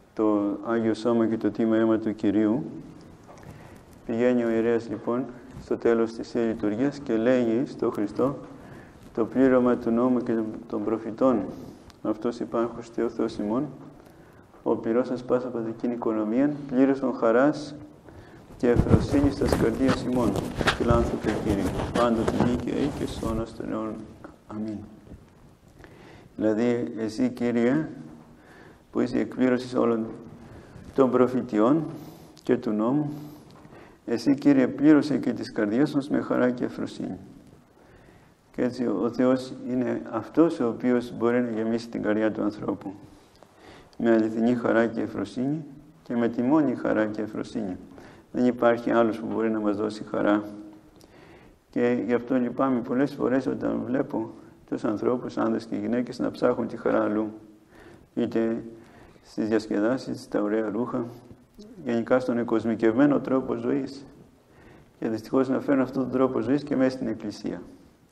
το Άγιο Σώμα και το Τίμιο Αίμα του Κυρίου, πηγαίνει ο ιερέας λοιπόν στο τέλος της λειτουργίας και λέγει στο Χριστό το πλήρωμα του νόμου και των προφητών. Αυτός υπάρχος Θεό Θεός ημών, ο πυρός σας πάσα παθηκήν οικονομίαν, πλήρωσον χαράς και ευφροσύνης τας καρδίας ημών. Φιλάνθρωπε Κύριε, πάντοτε δίκαιοι και σώνος των αιώνων. Αμήν. Δηλαδή, εσύ Κύριε, που είσαι η εκπλήρωση όλων των προφητιών και του νόμου, εσύ Κύριε πλήρωσε και τις καρδιές μας με χαρά και ευφροσύνη. Και έτσι ο Θεός είναι αυτός ο οποίος μπορεί να γεμίσει την καρδιά του ανθρώπου με αληθινή χαρά και ευφροσύνη και με τη μόνη χαρά και ευφροσύνη. Δεν υπάρχει άλλος που μπορεί να μας δώσει χαρά. Και γι' αυτό λυπάμαι πολλές φορές όταν βλέπω τους ανθρώπους, άνδρες και γυναίκες, να ψάχνουν τη χαρά αλλού. Είτε στις διασκεδάσεις, στα ωραία ρούχα, γενικά στον εκοσμικευμένο τρόπο ζωής. Και δυστυχώς να φέρουν αυτόν τον τρόπο ζωής και μέσα στην Εκκλησία.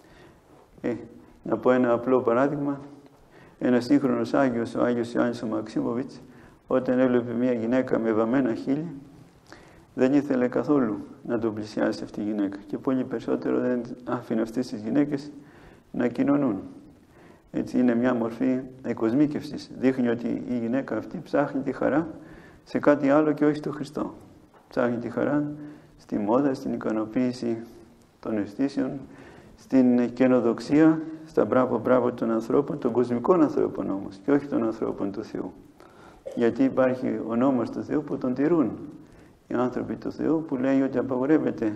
Να πω ένα απλό παράδειγμα. Ένας σύγχρονος Άγιος, ο Άγιος Ιωάννης ο Μαξίμοβιτς, όταν έβλεπε μια γυναίκα με βαμμένα χείλη, δεν ήθελε καθόλου να τον πλησιάσει αυτή η γυναίκα. Και πολύ περισσότερο δεν άφηνε αυτές τις γυναίκες να κοινωνούν. Έτσι είναι μια μορφή εκοσμίκευσης. Δείχνει ότι η γυναίκα αυτή ψάχνει τη χαρά σε κάτι άλλο και όχι στο Χριστό. Ψάχνει τη χαρά στη μόδα, στην ικανοποίηση των αισθήσεων, στην καινοδοξία, στα μπράβο των ανθρώπων, των κοσμικών ανθρώπων όμως, και όχι των ανθρώπων του Θεού. Γιατί υπάρχει ο νόμος του Θεού που τον τηρούν οι άνθρωποι του Θεού, που λέει ότι απαγορεύεται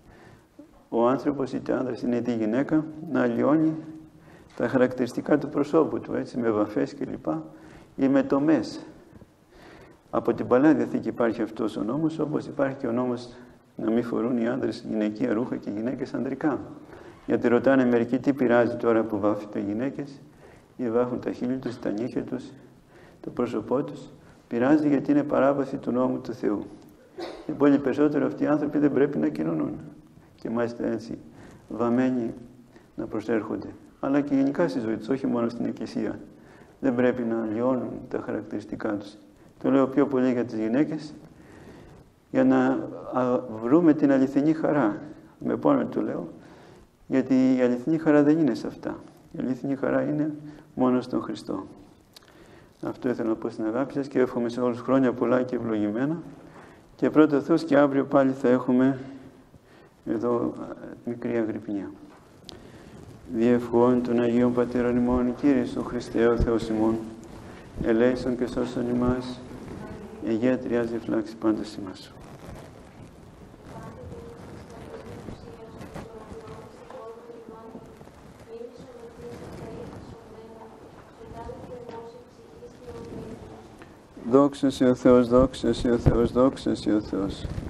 ο άνθρωπος, είτε άνδρας είναι είτε γυναίκα, να αλλοιώνει τα χαρακτηριστικά του προσώπου του, έτσι, με βαφές κλπ. Ή με τομές. Από την Παλαιά Διαθήκη υπάρχει αυτός ο νόμος, όπως υπάρχει και ο νόμος να μην φορούν οι άνδρες γυναικεία ρούχα και οι γυναίκες ανδρικά. Γιατί ρωτάνε μερικοί τι πειράζει τώρα που βάφονται οι γυναίκες ή βάφουν τα χείλη τους, τα νύχια τους, το πρόσωπό τους. Πειράζει γιατί είναι παράβαση του νόμου του Θεού. Και πολύ περισσότερο αυτοί οι άνθρωποι δεν πρέπει να κοινωνούν. Και μάλιστα έτσι βαμμένοι να προσέρχονται. Αλλά και γενικά στη ζωή τους, όχι μόνο στην Εκκλησία. Δεν πρέπει να λιώνουν τα χαρακτηριστικά τους. Το λέω πιο πολύ για τις γυναίκες, για να βρούμε την αληθινή χαρά. Με πόνο το λέω, γιατί η αληθινή χαρά δεν είναι σε αυτά. Η αληθινή χαρά είναι μόνο στον Χριστό. Αυτό ήθελα να πω στην αγάπη σας και εύχομαι σε όλους χρόνια πολλά και ευλογημένα. Και πρώτα Θεός και αύριο πάλι θα έχουμε εδώ μικρή αγρυπνία. Διευχών των Αγίων Πατέρων ημών, Κύριε Ιησού Χριστέ, ο Θεός ημών, ελέησον και σώσον ημάς, Αγία Τριάς φυλάξει πάντα ημάς. Δόξα σε ο Θεός, δόξα σε ο Θεός, δόξα σε ο Θεός.